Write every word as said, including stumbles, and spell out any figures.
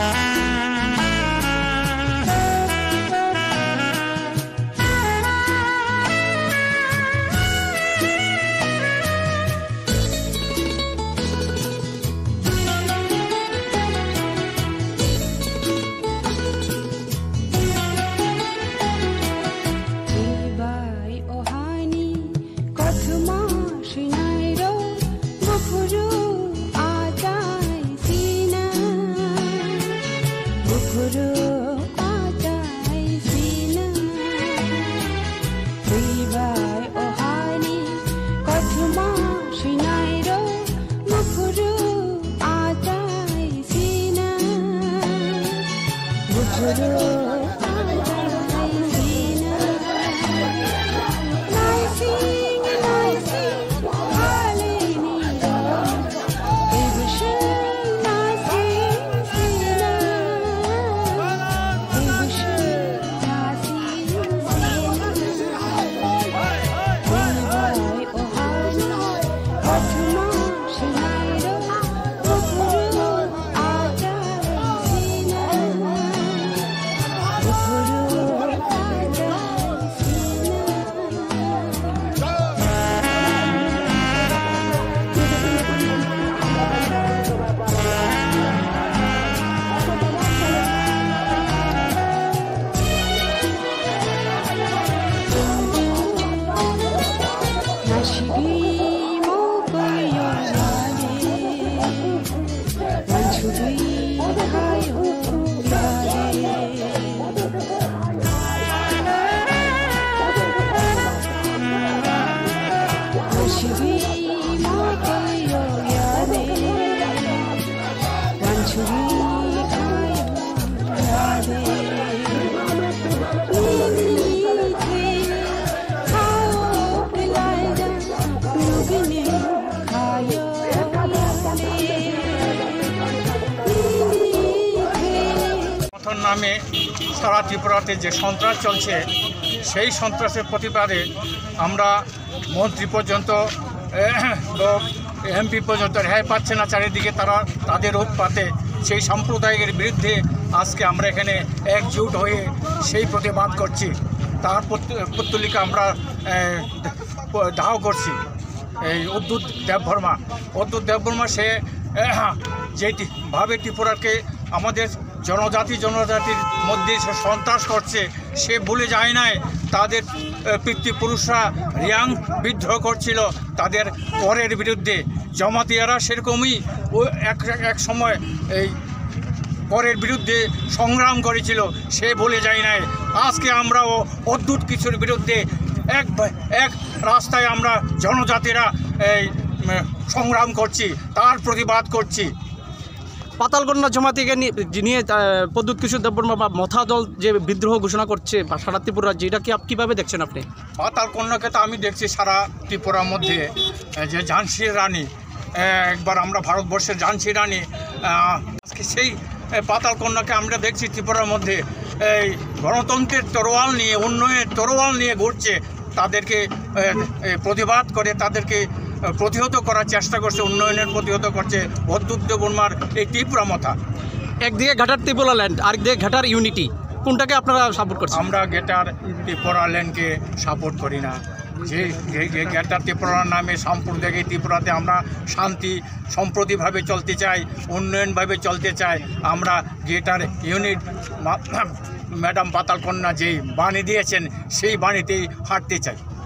নামে সারা ত্রিপুরাতে যে সন্ত্রাস চলছে সেই সন্ত্রাসের প্রতিবাদে আমরা মন্ত্রী পর্যন্ত এমপি পর্যন্ত রেহাই পাচ্ছে না, চারিদিকে তারা তাদের উৎপাতে সেই সাম্প্রদায়িকের বিরুদ্ধে আজকে আমরা এখানে একজোট হয়ে সেই প্রতিবাদ করছি। তার পত্তলিকা আমরা দাহ করছি। এই অদ্ভুত দেববর্মা অদ্ভুত দেববর্মা সে যেভাবে ত্রিপুরাকে আমাদের জনজাতি জনজাতির মধ্যে সে সন্ত্রাস করছে, সে ভুলে যায় নাই তাদের পিতৃপুরুষরা রিয়াং বিদ্রোহ করছিল তাদের করের বিরুদ্ধে। জমাতিয়ারা সেরকমই ও এক এক সময় এই করের বিরুদ্ধে সংগ্রাম করেছিল, সে ভুলে যায় নাই। আজকে আমরাও অদ্ভুত কিছুর বিরুদ্ধে এক এক রাস্তায় আমরা জনজাতিরা এই সংগ্রাম করছি, তার প্রতিবাদ করছি। পাতালকন্যা জমাতিকে নিয়ে প্রদ্যুৎ কিশোর দেববর্মা বা মথা দল যে বিদ্রোহ ঘোষণা করছে সারা ত্রিপুরা রাজ্যে, এটা কি কীভাবে দেখছেন আপনি? পাতালকন্যাকে তো আমি দেখছি সারা ত্রিপুরার মধ্যে যে ঝাঁসির রানী, একবার আমরা ভারতবর্ষের ঝাঁসির রানী, আজকে সেই পাতালকন্যাকে আমরা দেখছি ত্রিপুরার মধ্যে এই গণতন্ত্রের তরোয়াল নিয়ে, উন্নয়নের তরোয়াল নিয়ে ঘুরছে। তাদেরকে প্রতিবাদ করে তাদেরকে প্রতিহত করার চেষ্টা করছে, উন্নয়নের প্রতিহত করছে প্রদ্যুৎ দেববর্মার এই ত্রিপুরা মথা। একদিকে ঘাটার ত্রিপুরা ল্যান্ড, আরেকদিকে ঘাটার ইউনিটি, কোনটাকে আপনারা সাপোর্ট করছেন? আমরা ঘাটার ত্রিপুরা ল্যান্ডকে সাপোর্ট করি না। যে ঘাটার ত্রিপুরার নামে সাম্প্রদায়িক ত্রিপুরাতে আমরা শান্তি সম্প্রতিভাবে চলতে চাই, উন্নয়নভাবে চলতে চাই। আমরা ঘাটার ইউনিট ম্যাডাম পাতালকন্যা যেই বাণী দিয়েছেন সেই বাণীতেই হাঁটতে চাই।